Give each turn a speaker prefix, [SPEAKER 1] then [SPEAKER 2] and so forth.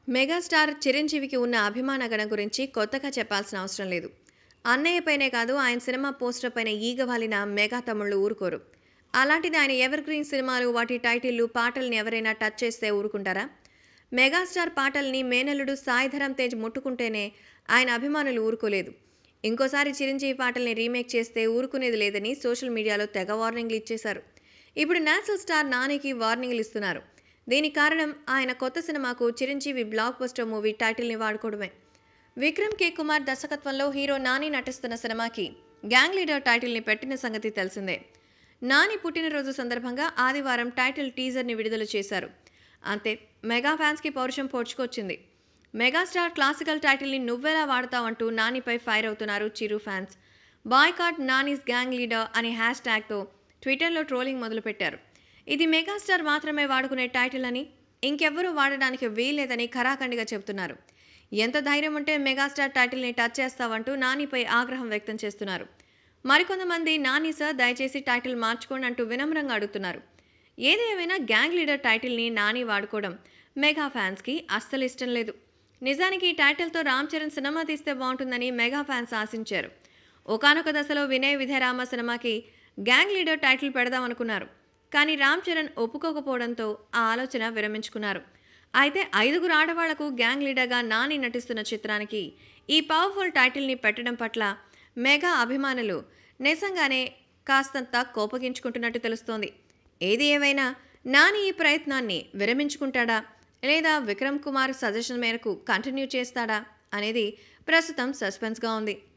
[SPEAKER 1] Megastar చిరంజీవికి ఉన్న అభిమాన గణం గురించి కొత్తగా చెప్పాల్సిన అవసరం లేదు. అన్నయ్యపైనే కాదు ఆయన సినిమా పోస్టర్ పైన ఈగ వాలిన మెగా తమ్ముళ్ళు ఊరుకోరు. అలాంటిది ఆయన ఎవర్ గ్రీన్ సినిమాలు వాటి టైటిళ్లు పాటల్ని ఎవరైనా టచ్ చేస్తే ఊరుకుంటారా? మెగాస్టార్ పాటల్ని మేనల్లుడు సాయిధరం తేజ్ ముట్టుకుంటేనే ఆయన అభిమానులు ఊరుకోలేదు. ఇంకోసారి చిరంజీవి పాటల్ని రీమేక్ చేస్తే ఊరుకునేది లేదని సోషల్ మీడియాలో తెగ వార్నింగ్లు ఇచ్చేశారు. ఇప్పుడు నేషనల్ స్టార్ నానికి వార్నింగ్లు ఇస్తున్నారు. దీనికి కారణం ఆయన కొత్త సినిమాకు చిరంజీవి బ్లాక్ బస్టర్ మూవీ టైటిల్ని వాడుకోవడమే. విక్రమ్ కే కుమార్ దర్శకత్వంలో హీరో నాని నటిస్తున్న సినిమాకి గ్యాంగ్ లీడర్ టైటిల్ని పెట్టిన సంగతి తెలిసిందే. నాని పుట్టినరోజు సందర్భంగా ఆదివారం టైటిల్ టీజర్ని విడుదల చేశారు. అంతే, మెగా ఫ్యాన్స్కి పౌరుషం పొడుచుకొచ్చింది. మెగాస్టార్ క్లాసికల్ టైటిల్ని నువ్వెలా వాడతావంటూ నానిపై ఫైర్ అవుతున్నారు Chiru fans. Boycott Nani's gang leader అనే హ్యాష్ ట్యాగ్తో ట్విట్టర్లో ట్రోలింగ్ మొదలుపెట్టారు. ఇది మెగాస్టార్ మాత్రమే వాడుకునే టైటిల్ అని, ఇంకెవ్వరూ వాడడానికి వీల్లేదని ఖరాఖండిగా చెబుతున్నారు. ఎంత ధైర్యం ఉంటే మెగాస్టార్ టైటిల్ని టచ్ చేస్తావంటూ నానిపై ఆగ్రహం వ్యక్తం చేస్తున్నారు. మరికొంతమంది నాని సార్ దయచేసి టైటిల్ మార్చుకోండి అంటూ వినమ్రంగా అడుగుతున్నారు. ఏది ఏమైనా గ్యాంగ్ లీడర్ టైటిల్ని నాని వాడుకోవడం మెగా ఫ్యాన్స్కి అస్సలు ఇష్టం లేదు. నిజానికి ఈ టైటిల్తో రామ్ చరణ్ సినిమా తీస్తే బాగుంటుందని మెగా ఫ్యాన్స్ ఆశించారు. ఒకానొక దశలో వినయ్ విధేరామ సినిమాకి గ్యాంగ్ లీడర్ టైటిల్ పెడదామనుకున్నారు. కానీ రామ్ చరణ్ ఒప్పుకోకపోవడంతో ఆ ఆలోచన విరమించుకున్నారు. అయితే 5గురు ఆడవాళ్లకు గ్యాంగ్ లీడర్గా నాని నటిస్తున్న చిత్రానికి ఈ పవర్ఫుల్ టైటిల్ని పెట్టడం పట్ల మెగా అభిమానులు నిజంగానే కాస్తంత కోపగించుకుంటున్నట్టు తెలుస్తోంది. ఏది ఏమైనా నాని ఈ ప్రయత్నాన్ని విరమించుకుంటాడా లేదా విక్రమ్ కుమార్ సజెషన్ మేరకు కంటిన్యూ చేస్తాడా అనేది ప్రస్తుతం సస్పెన్స్గా ఉంది.